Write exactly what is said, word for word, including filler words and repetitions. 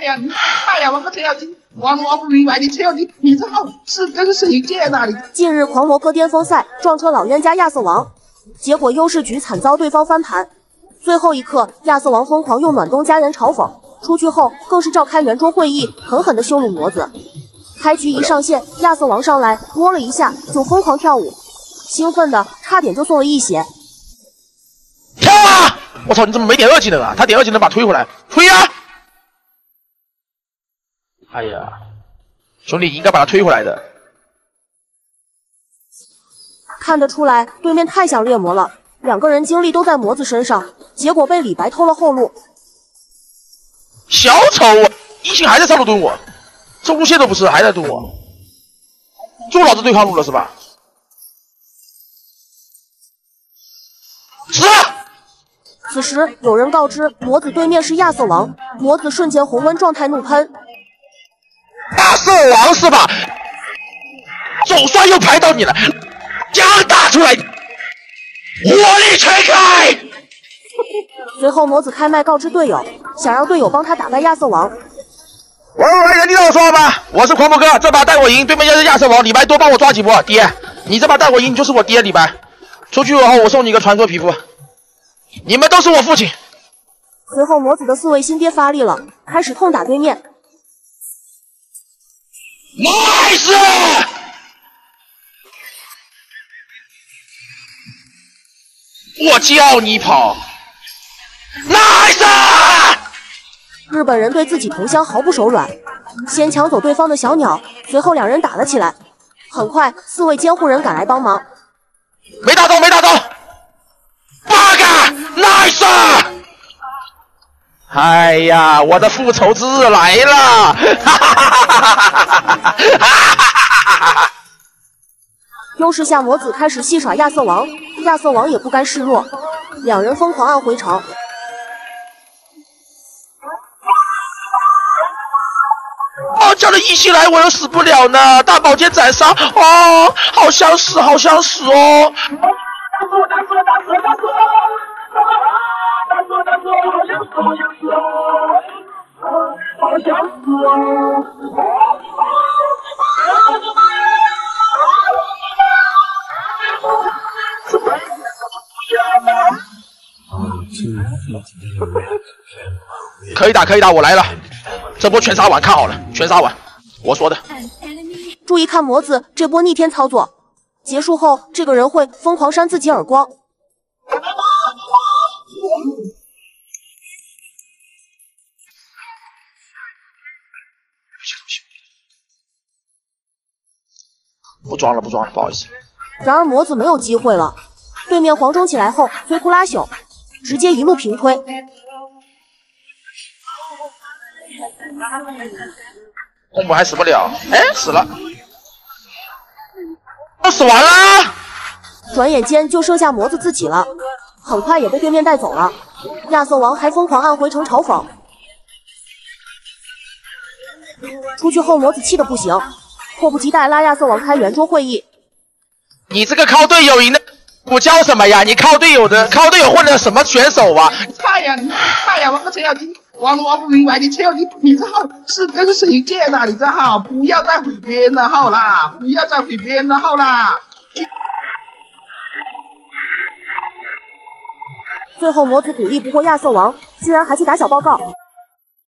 呀，哎呀，我个程咬金，我我不明白你程咬金，你这号是跟谁借的？你近日狂魔科巅峰赛撞车老冤家亚瑟王，结果优势局惨遭对方翻盘。最后一刻，亚瑟王疯狂用暖冬家人嘲讽，出去后更是召开圆桌会议，狠狠地羞辱魔子。开局一上线，亚瑟王上来摸了一下就疯狂跳舞，兴奋的差点就送了一血。 跳啊！我操，你怎么没点二技能啊？他点二技能把推回来，推啊！哎呀，兄弟应该把他推回来的。 看得出来，对面太想猎魔了，两个人精力都在魔子身上，结果被李白偷了后路。 小丑啊！一星还在上路蹲我，这路线都不是，还在蹲我，就老子对抗路了是吧？是啊！ 此时有人告知魔子对面是亚瑟王，魔子瞬间红温状态怒喷。 亚瑟王是吧？总算又排到你了，将打出来，火力全开！ 随后魔子开麦告知队友，想让队友帮他打败亚瑟王。 喂喂，人听到我说了吗？我是狂魔哥，这把带我赢，对面就是亚瑟王，李白多帮我抓几波，爹，你这把带我赢，你就是我爹，李白。出去后我送你一个传说皮肤，你们都是我父亲。 随后魔子的四位新爹发力了，开始痛打对面。 nice！ 我叫你跑 ，nice！ 日本人对自己同乡毫不手软，先抢走对方的小鸟，随后两人打了起来。很快，四位监护人赶来帮忙。 没打中，没打中 ，bug nice！ 哎呀，我的复仇之日来了！哈哈哈哈哈哈！ 优势下，魔子开始戏耍亚瑟王，亚瑟王也不甘示弱，两人疯狂按回城。 哦，叫了一起来，我又死不了呢！大宝剑斩杀，哦，好想死，好想死哦！可以打，可以打，我来了！这波全杀完，看好了，全杀完，我说的。 注意看魔子这波逆天操作，结束后这个人会疯狂扇自己耳光。 不装了，不装了，不好意思。 然而魔子没有机会了，对面黄忠起来后摧枯拉朽，直接一路平推。 公母还死不了，哎，死了，都死完了。 转眼间就剩下魔子自己了，很快也被对面带走了。亚瑟王还疯狂按回城嘲讽。出去后魔子气得不行，迫不及待拉亚瑟王开圆桌会议。 你这个靠队友赢的不叫什么呀？你靠队友的靠队友混的什么选手啊？ 哎呀，哎呀，我个程咬金，我我不明白你程咬金，你这号是跟谁借的？你这号不要再毁别人的号啦，不要再毁别人的号啦！ 最后魔子赌力不过亚瑟王，居然还去打小报告。